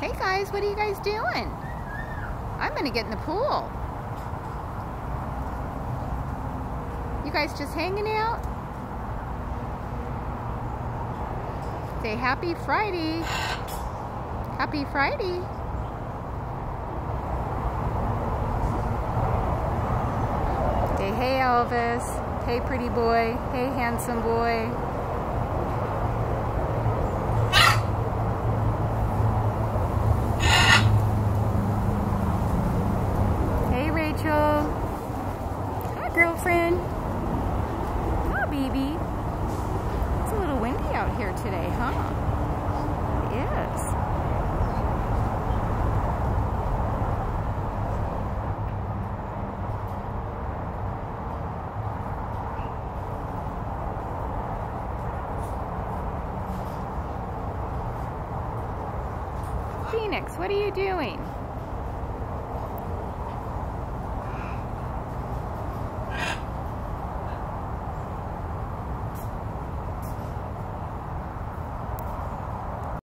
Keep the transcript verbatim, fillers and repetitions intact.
Hey guys, what are you guys doing? I'm gonna get in the pool. You guys just hanging out? Say happy Friday. Happy Friday. Say hey Elvis. Hey pretty boy. Hey handsome boy. Hey Rachel. Hi girlfriend. Hi baby. It's a little windy out here today, huh? It is. Phoenix, what are you doing?